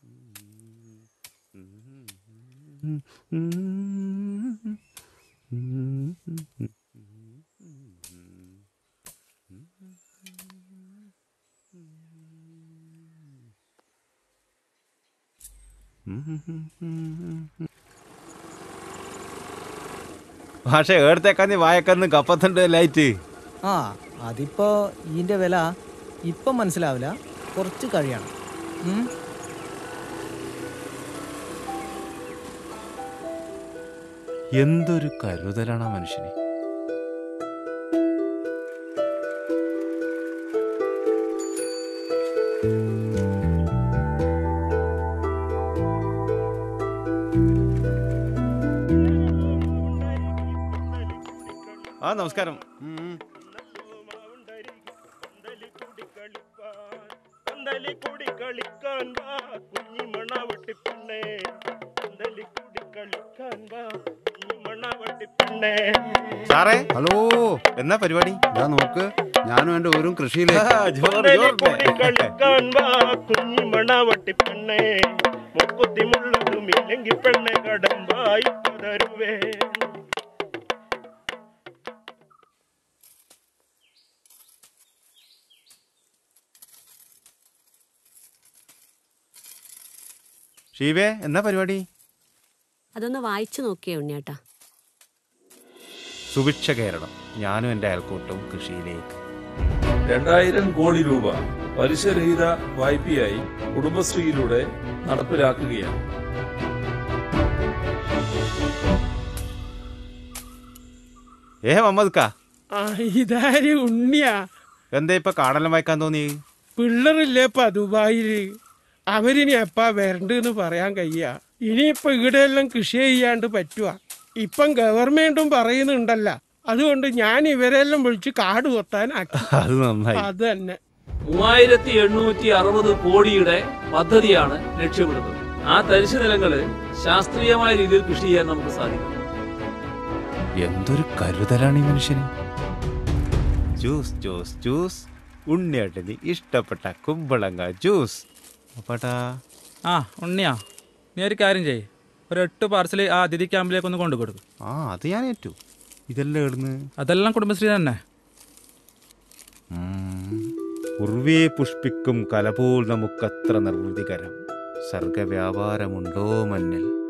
പക്ഷെ ഏടത്തേക്കാന്ന് വായക്കന്ന് കപ്പത്തുണ്ട് ലൈറ്റ്. ആ അതിപ്പോ ഇതിന്റെ വില ഇപ്പം മനസ്സിലാവില്ല, കുറച്ച് കഴിയണം. എന്തൊരു കരുതലാണ് മനുഷ്യന്. ആ നമസ്കാരം. സാറേ ഹലോ, എന്നാ പരിപാടി? ഇതാ നോക്ക്, ഞാനും എന്റെ ഊരും കൃഷിയിലേക്ക്. ഷീവേ എന്നാ പരിപാടി? അതൊന്ന് വായിച്ചു നോക്കിയേ ഉണ്ണിയേട്ടാ. സുഭിക്ഷ കേരളം, ഞാനും എൻ്റെ അയൽക്കൂട്ടവും കൃഷിയിലേക്ക്. 2000 കോടി രൂപ പലിശരഹിത വായ്പയായി കുടുംബശ്രീയിലൂടെ നടപ്പിലാക്കുകയാണ്. മമ്മദ് കാ, ഇതാര് ഉണ്ണിയാ? എന്താ ഇപ്പൊ കാടെല്ലാം വായിക്കാൻ തോന്നി? പിള്ളറില്ലേപ്പാ ദുബായില്, അവരിനി എപ്പാ വരണ്ടെന്ന് പറയാൻ കഴിയ. ഇനിയിപ്പൊ ഇവിടെയെല്ലാം കൃഷി ചെയ്യാണ്ട് പറ്റുക. ഇപ്പം ഗവൺമെന്റും പറയുന്നുണ്ടല്ല, അതുകൊണ്ട് ഞാൻ ഇവരെല്ലാം വിളിച്ച് കാട് കൊത്താൻ ആക്കി. അത് നന്നായി. അത് തന്നെ 3860 കോടിയുടെ പദ്ധതിയാണ് ലക്ഷ്യമിടുന്നത്. ആ തരിശു നിലങ്ങള് ശാസ്ത്രീയമായ രീതിയിൽ കൃഷി ചെയ്യാൻ നമുക്ക് സാധിക്കും. എന്തൊരു കരുതലാണ് ഈ മനുഷ്യന്. ജ്യൂസ് ജ്യൂസ് ജ്യൂസ്, ഉണ്ണിയേട്ടന് ഇഷ്ടപ്പെട്ട കുമ്പളങ്ങ ജ്യൂസ്. അപ്പാട്ടാ. ആ ഉണ്ണിയാ, നീ ഒരു കാര്യം ചെയ്യ്, ഒരു 8 പാർസൽ ആ അതിഥി ക്യാമ്പിലേക്ക് ഒന്ന് കൊണ്ടു കൊടുക്കും. ആ അത് ഞാൻ ഏറ്റു. ഇതെല്ലാം ഇടുന്ന്? അതെല്ലാം കുടുംബശ്രീ തന്നെ. ഉർവേ പുഷ്പിക്കും കലപോൽ നമുക്കത്ര നിർവൃതികരം, സർഗവ്യാപാരമുണ്ടോ മഞ്ഞൽ.